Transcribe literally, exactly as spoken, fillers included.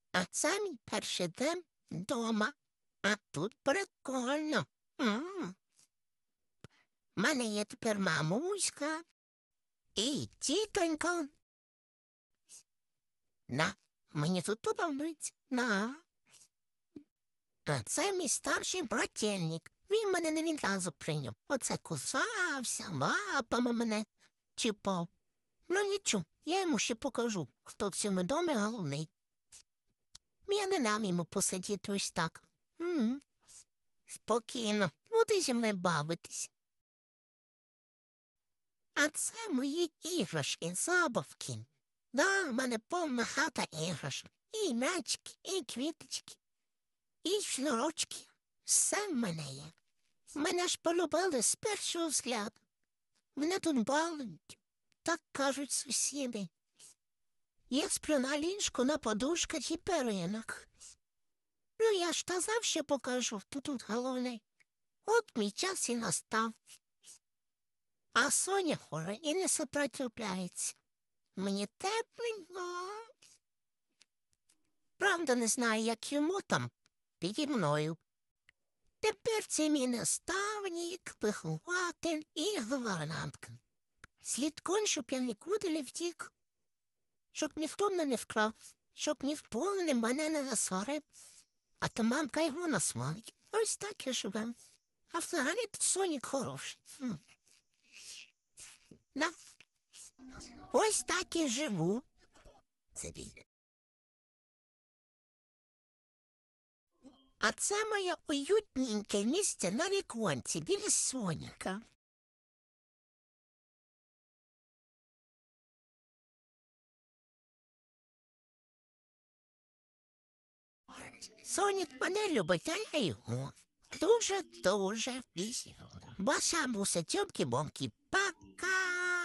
А це мій перший день вдома. А тут прикольно. М. У мене є тепер мамуська і тітонька. На, мені тут подобається. На. А це мій старший брательник. Він мене не відразу прийняв. Оце кусався, лапами мене чіпав. Ну нічого, я йому ще покажу, хто в цьому домі головний. Я не дам йому посидіти ось так. М. Спокійно, буди зі мною бавитись. А це мої іграшки, забавки. Да, в мене повна хата іграшок. І м'ячики, і квіточки, і шнурочки. Все в мене є. Мене ж полюбили з першого взгляду. Мене тут балують, так кажуть сусіди. Я сплю на ліжку, на подушках і перинах. Ну, я ж казав, що покажу, хто тут головний. От мій час і настав. А Соня хора і не сопротивляється. Мені тепленько. Правда, не знаю, як йому там піді мною. Тепер це мій наставник, вихователь і гувернантка. Слідкуй, щоб я нікуди не втік, щоб ніхто мене не вкрав, щоб ніхто не мене не засварив, а то мамка його насварить. Ось так і живем. А взагалі то Сонік хороший. М. Да. Ось так і живу. Це він. А це моє уютненьке місце на віконці біля Соніка. Сонік мене любить, а я його. Дуже-дуже. Баса муся, тьомки-бомки. Пока!